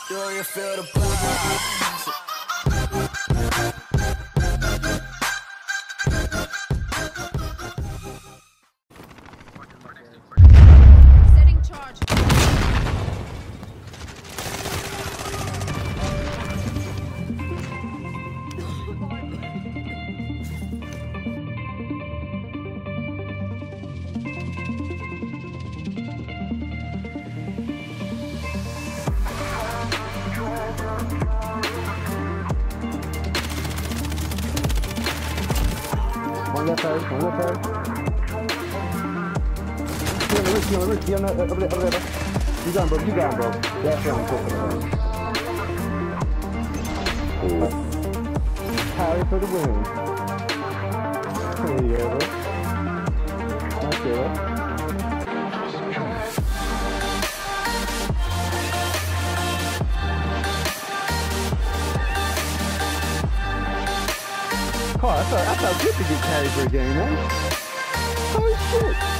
Do you feel the vibes? Setting charge. One left side, one left side. Ricky, on the over there. You got him, bro. You got him, bro. That's what I'm talking about. Harry for the win. Yeah, bro. That's it. Carl, I felt good to get carried for a game, man. Holy shit.